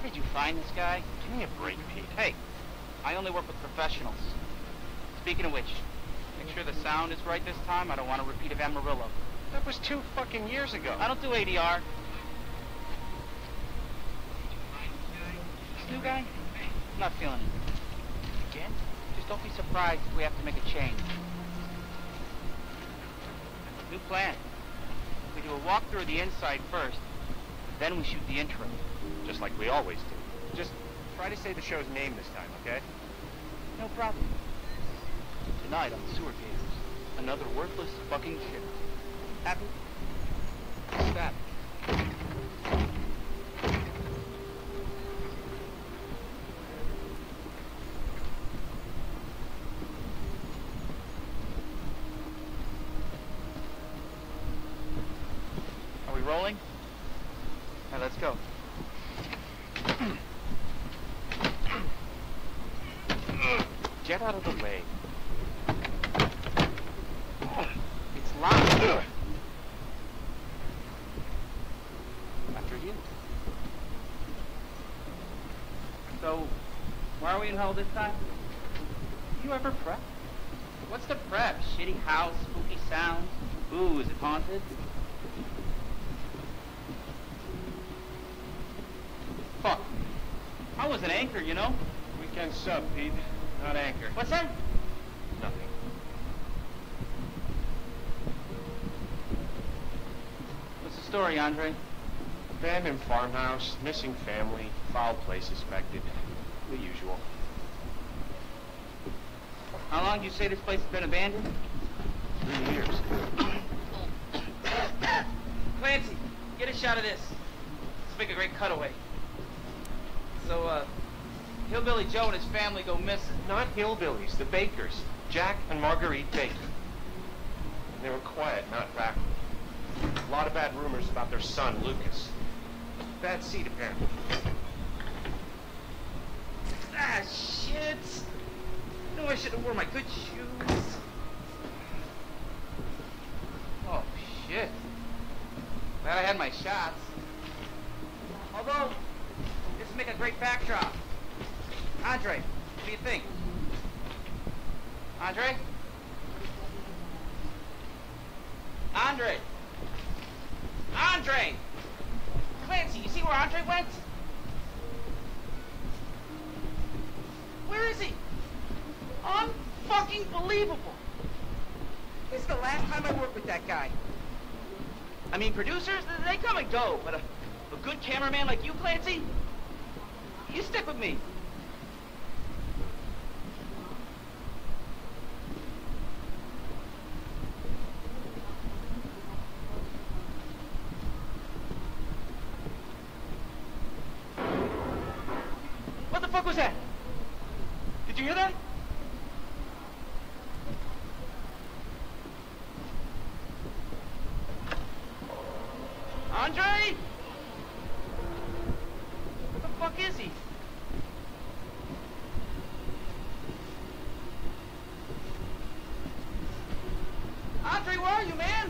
did you find this guy? Give me a break, Pete. Hey, I only work with professionals. Speaking of which, make sure the sound is right this time. I don't want a repeat of Amarillo. That was 2 fucking years ago. I don't do ADR. This new guy? I'm not feeling it. Again? Just don't be surprised if we have to make a change. New plan. We do a walkthrough of the inside first, then we shoot the intro. Just like we always do. Just try to say the show's name this time, okay? No problem. Tonight on Sewer Gators, another worthless fucking shit. Happy? Stop. Are we rolling? All right, let's go. Get out of the way. It's locked. After you. So, why are we in hell this time? You ever prep? What's the prep? Shitty house, spooky sounds? Ooh, is it haunted? Fuck. I was an anchor, you know? Weekend sub, Pete. Not anchor. What's that? Nothing. What's the story, Andre? Abandoned farmhouse, missing family, foul play suspected. The usual. How long do you say this place has been abandoned? 3 years. Clancy, get a shot of this. Let's make a great cutaway. So, Hillbilly Joe and his family go missing. Not hillbillies, the Bakers. Jack and Marguerite Baker. They were quiet, not racking. A lot of bad rumors about their son, Lucas. Bad seed, apparently. Ah, shit! I knew I should have worn my good shoes. Oh, shit. Glad I had my shots. Although, this would make a great backdrop. Andre, what do you think? Andre? Andre! Andre! Clancy, you see where Andre went? Where is he? Unfucking believable! It's the last time I work with that guy. I mean, producers, they come and go, but a good cameraman like you, Clancy, you stick with me. What the fuck was that? Did you hear that? Andre? What the fuck is he? Andre, where are you, man?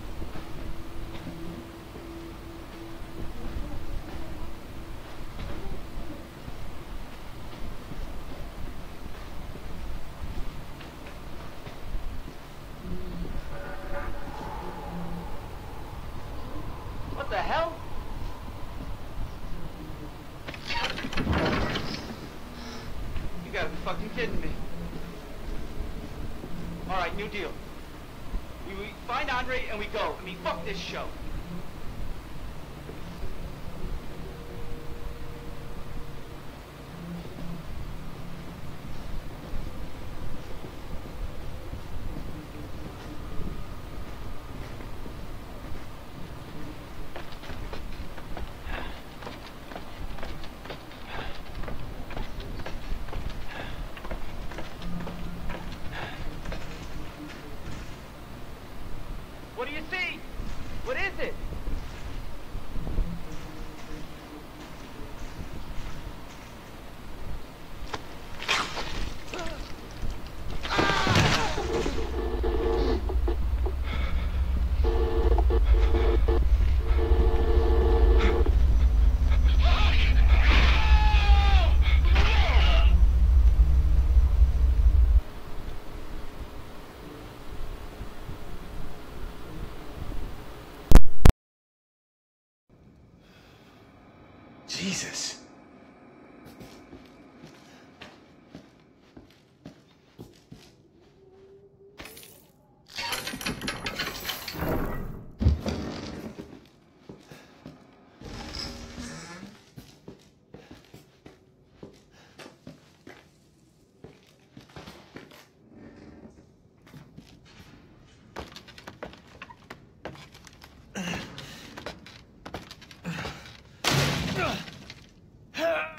What the hell? You gotta be fucking kidding me. All right, new deal. We find Andre and we go. I mean, fuck this show. What do you see? What is it?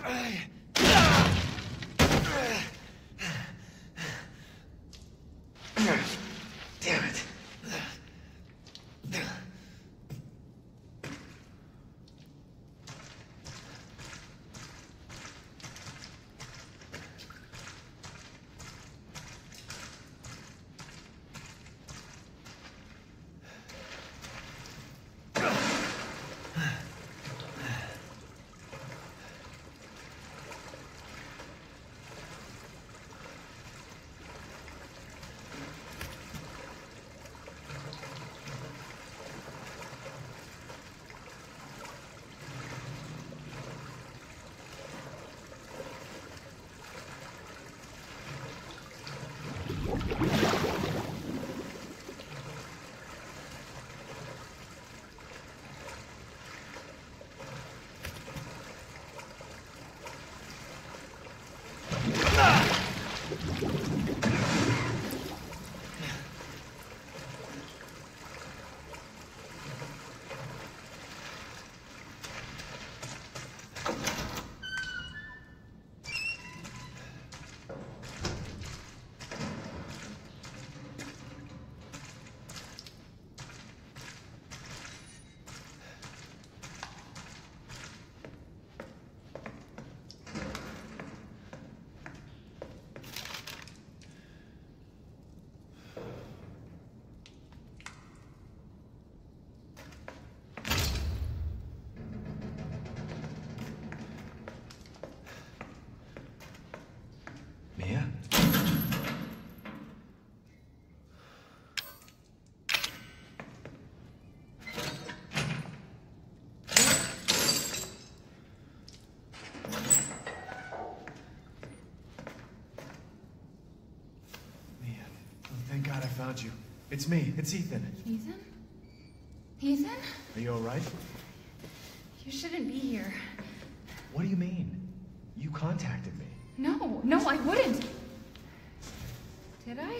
Damn it. Mia? Thank God I found you. It's me. It's Ethan. Ethan? Ethan? Are you all right? You shouldn't be here. What do you mean? You contacted me. No, I wouldn't. Did I?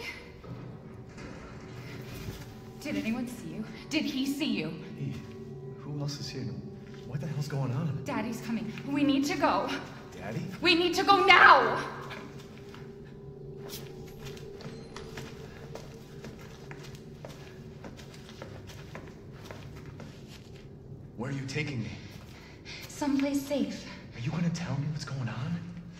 Did anyone see you? Did he see you? Hey, who else is here? What the hell's going on? Daddy's coming. We need to go. Daddy? We need to go now! Where are you taking me? Someplace safe. Are you gonna tell me what's going on?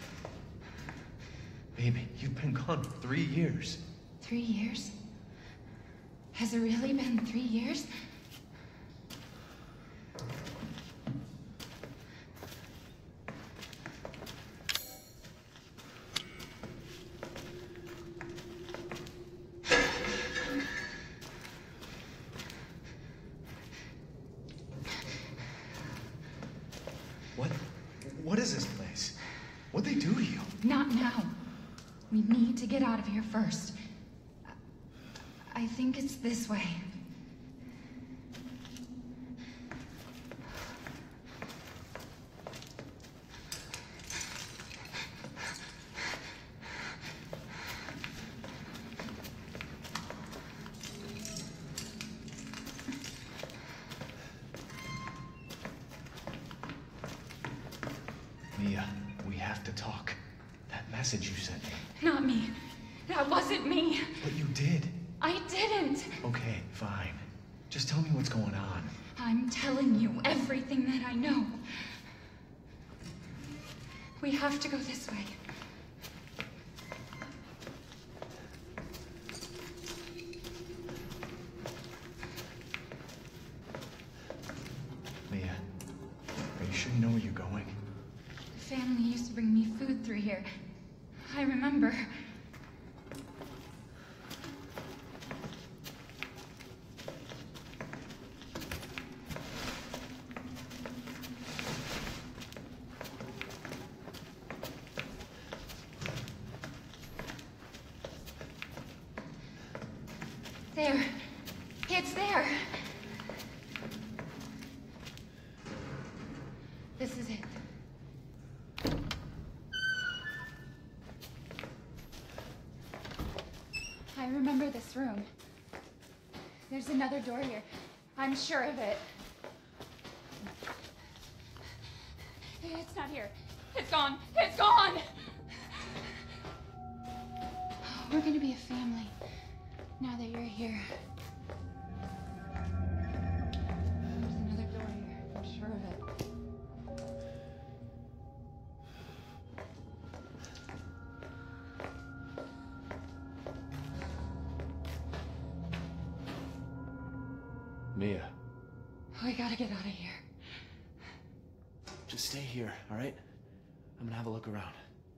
Baby, you've been gone for 3 years. 3 years? Has it really been 3 years? What is this place? What'd they do to you? Not now. We need to get out of here first. I think it's this way. Mia, we have to talk. That message you sent me. Not me. That wasn't me. But you did. I didn't. Okay, fine. Just tell me what's going on. I'm telling you everything that I know. We have to go this way. Mia, are you sure you know where you're going? Family used to bring me food through here. I remember. There. It's there. This is it. I remember this room. There's another door here. I'm sure of it. It's not here. It's gone. It's gone. We're gonna be a family now that you're here. There's another door here. I'm sure of it. Mia. We gotta get out of here. Just stay here, all right? I'm gonna have a look around.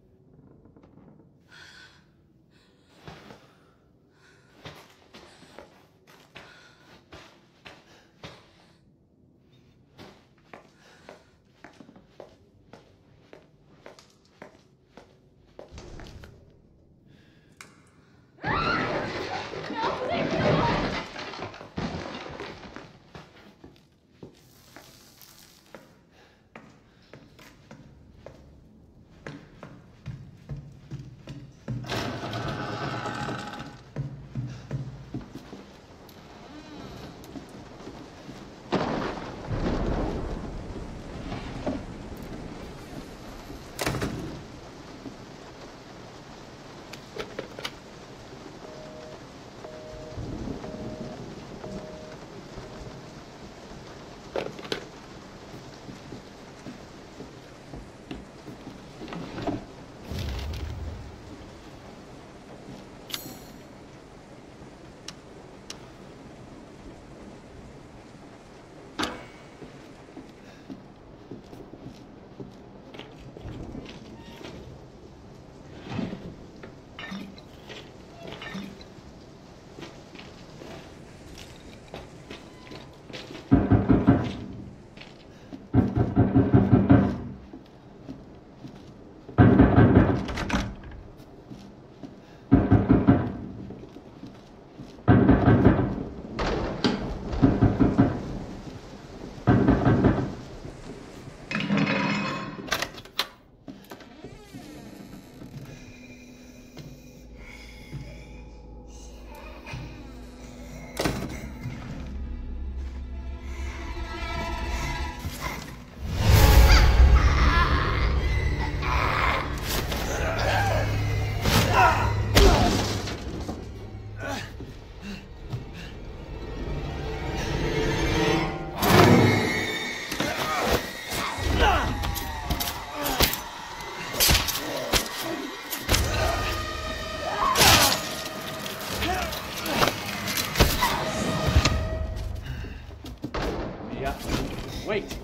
Wait!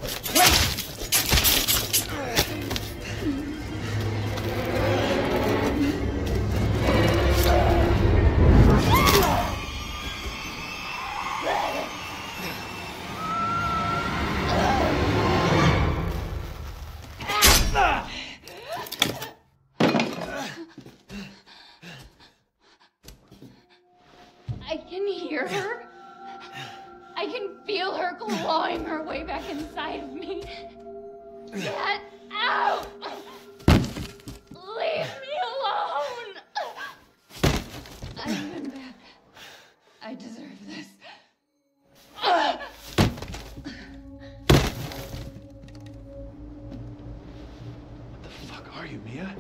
I can hear her. I can feel her clawing her way back inside of me. Get out! Leave me alone! I've been bad. I deserve this. What the fuck are you, Mia?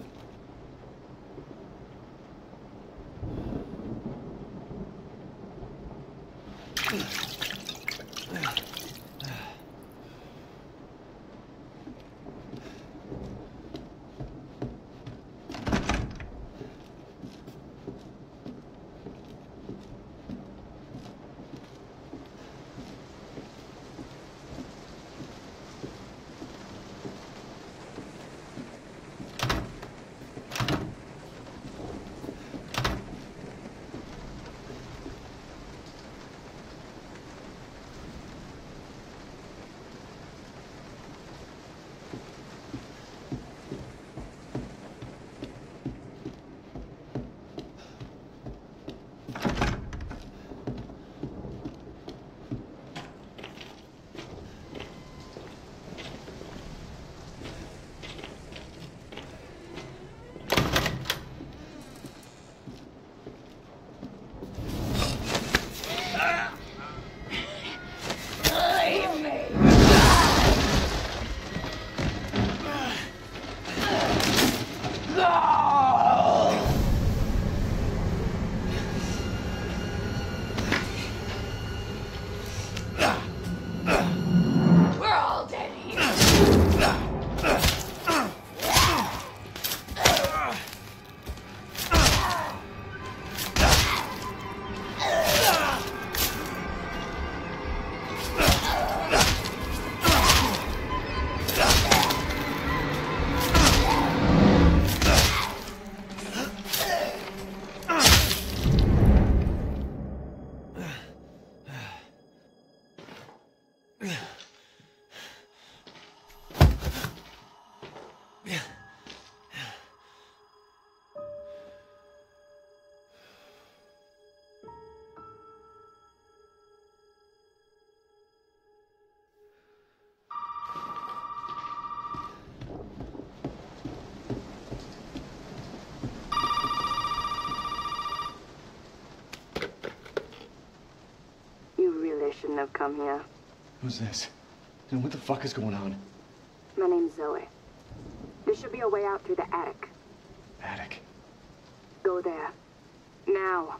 come here. Who's this? And what the fuck is going on? My name's Zoe. There should be a way out through the attic. Attic. Go there. Now.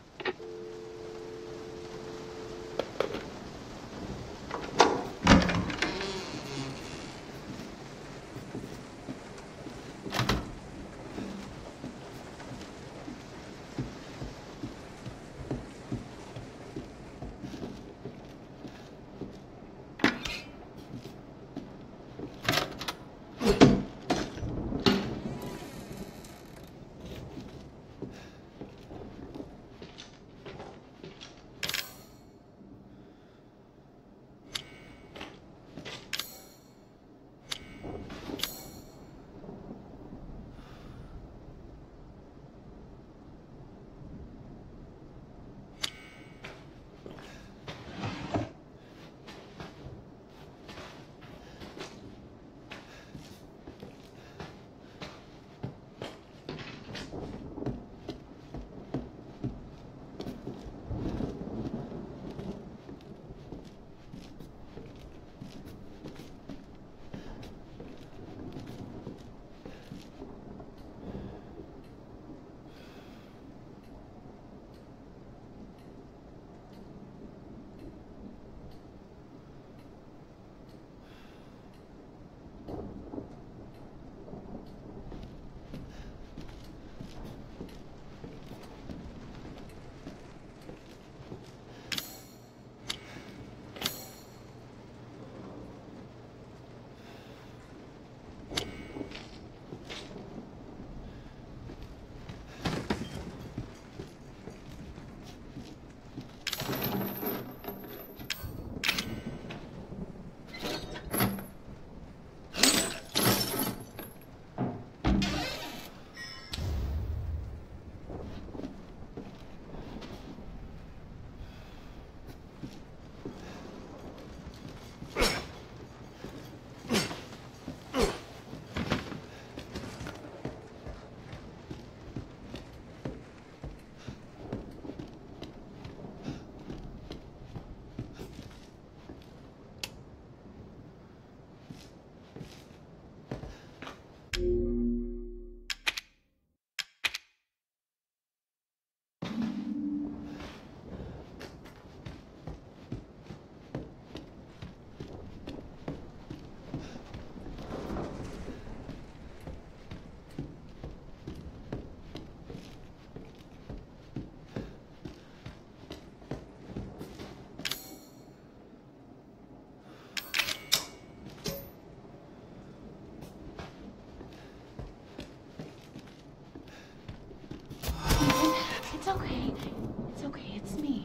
It's okay. It's okay. It's me.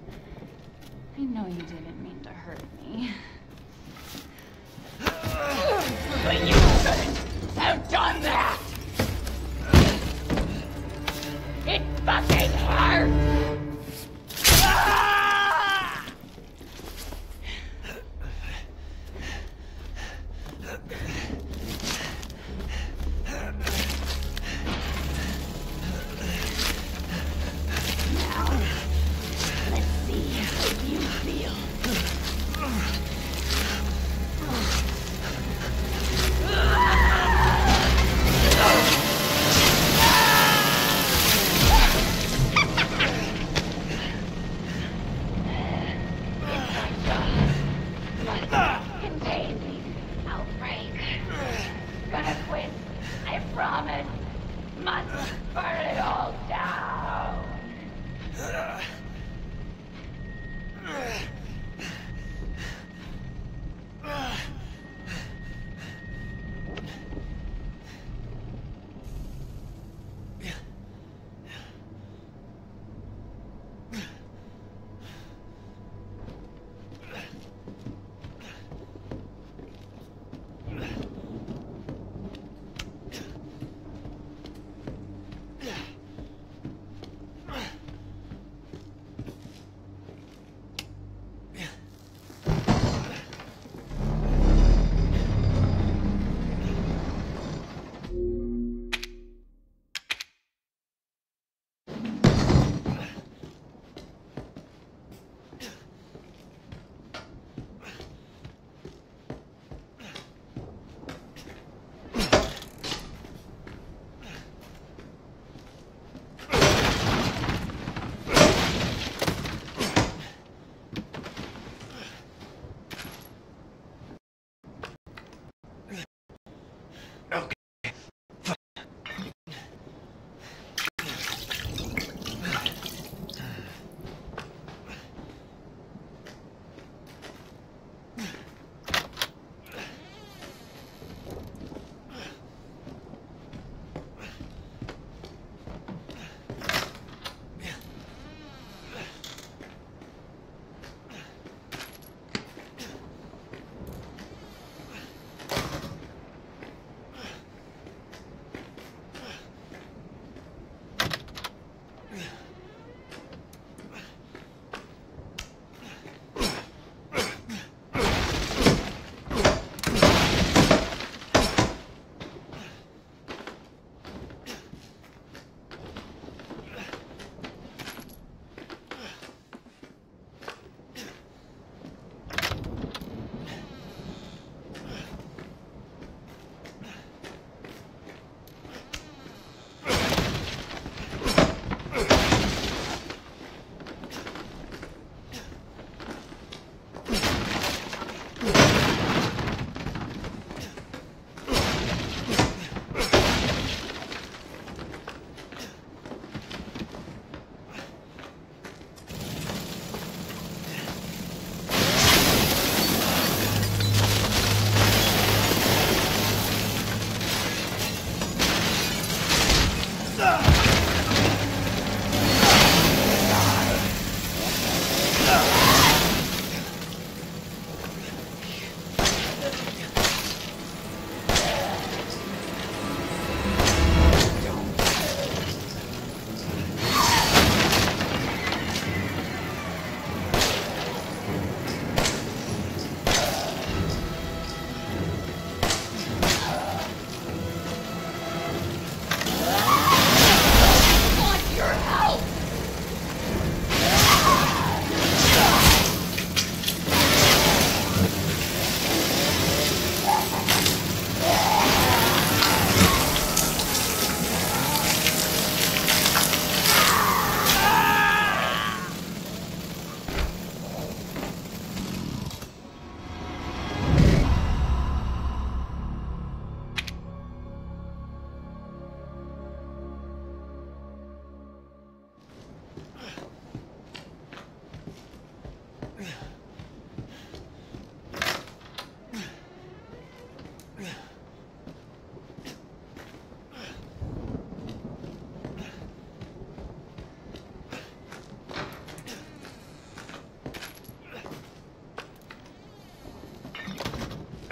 I know you didn't mean to hurt me. But you shouldn't have done that! It fucking hurts!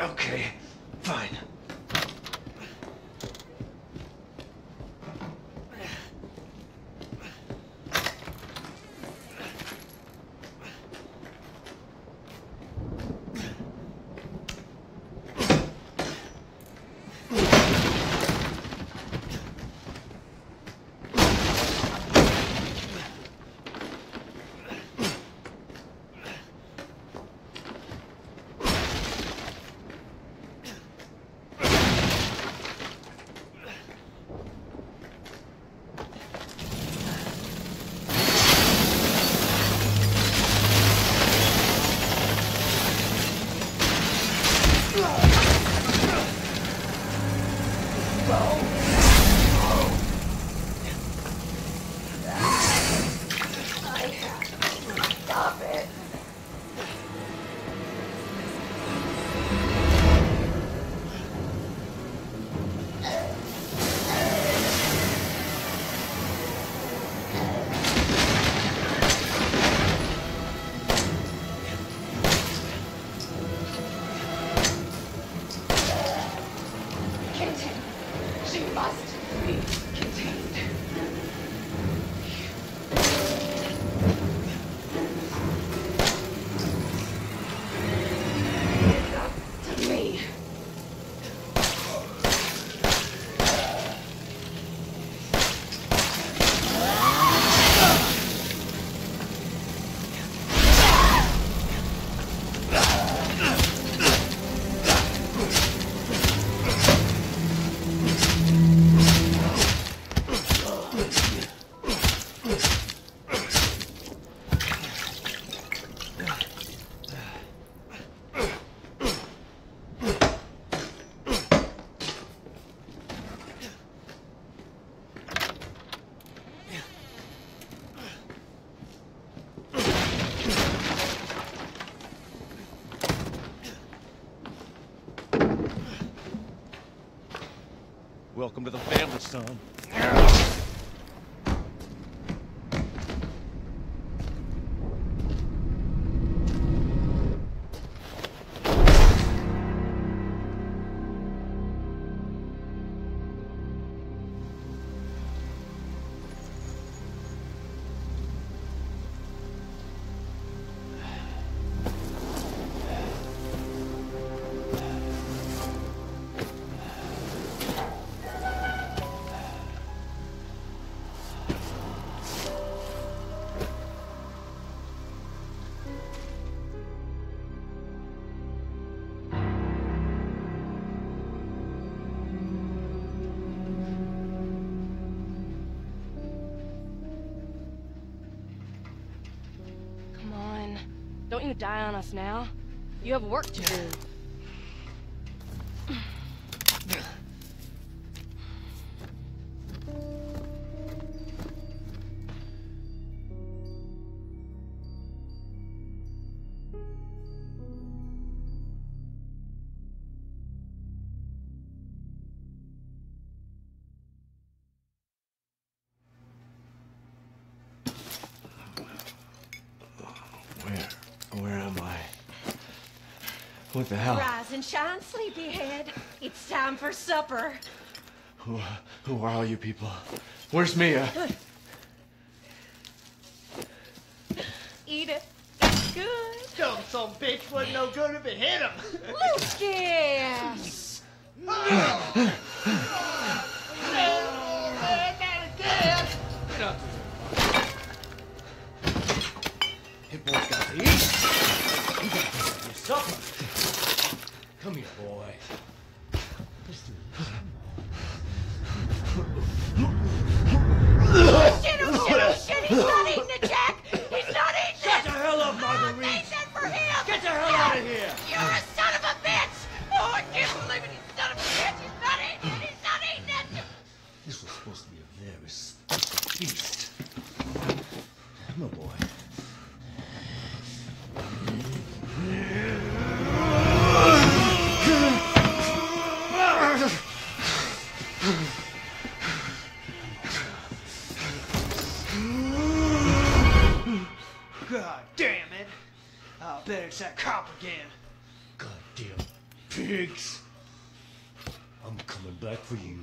Okay, fine. Welcome to the family, son. Don't you die on us now. You have work to do. Where am I? What the hell? Rise and shine, sleepyhead. It's time for supper. Who are all you people? Where's Mia? Eat it. It's good. Some bitch wasn't no good if it hit him. Lucas! Not again. Get up. Hit boy's got to eat. You got to eat your supper. Come here, boy. Shit, he's not eating it, Jack! He's not eating it! Shut the hell up, Marguerite! They said for him! Get the hell out of here! You're a son of a bitch! Oh, I can't believe it, you son of a bitch! He's not eating it! He's not eating it! This was supposed to be a very special feast. Come on, boy. God damn it! I'll bet it's that cop again. Goddamn pigs! I'm coming back for you.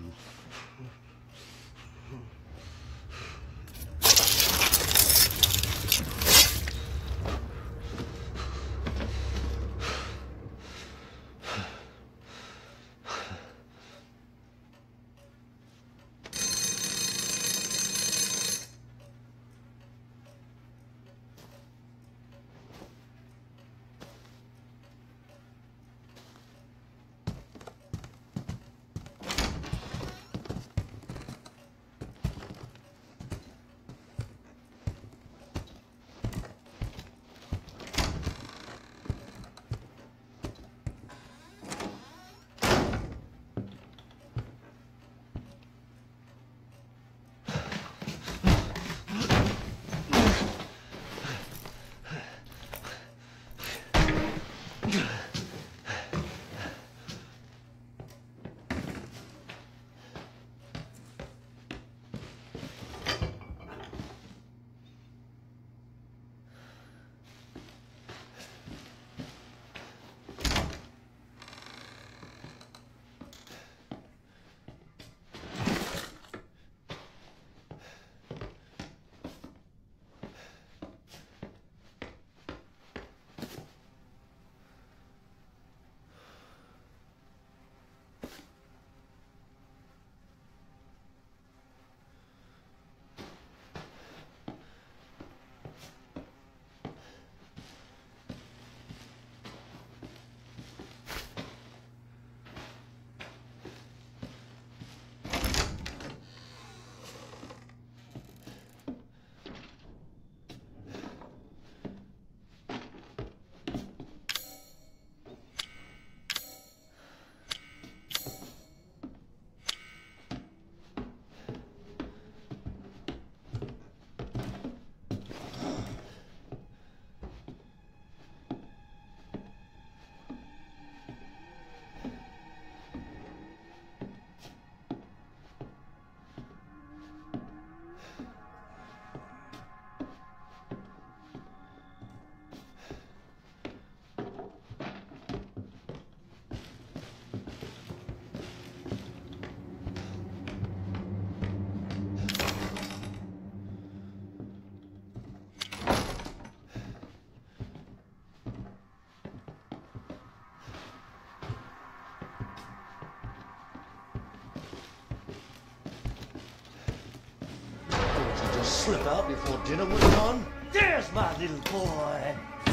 Slip out before dinner was done? There's my little boy!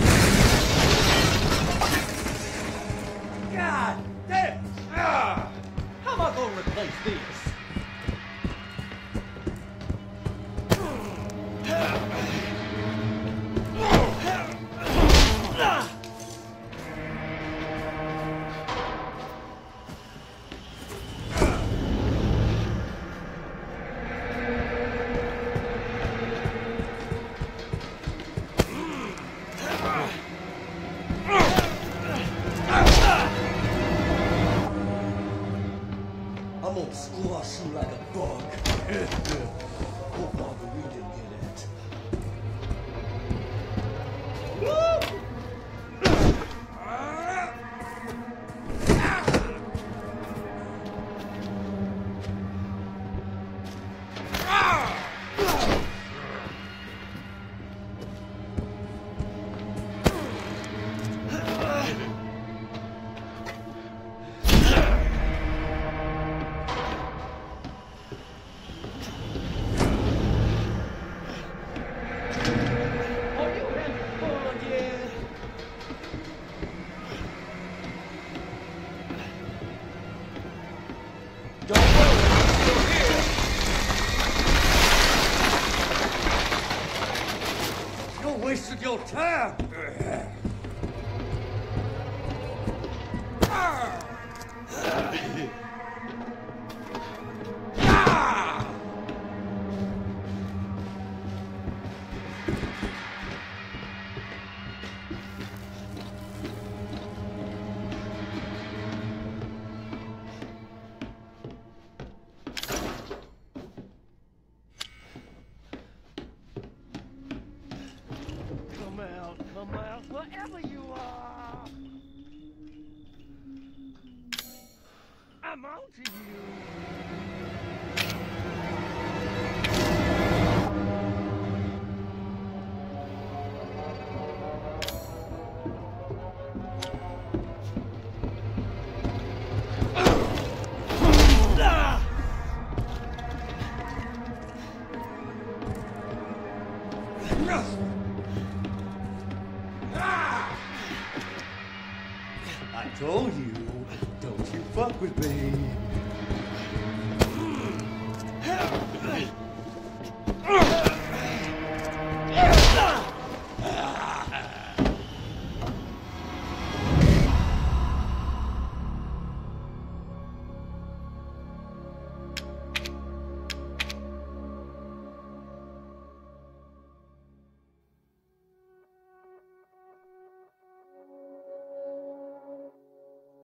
God damn! Ah! How am I gonna replace this? I'm gonna squash you like a bug. Hope Marguerite didn't get it. Wasted your time. Come out, wherever you are. to you. I told you, don't you fuck with me.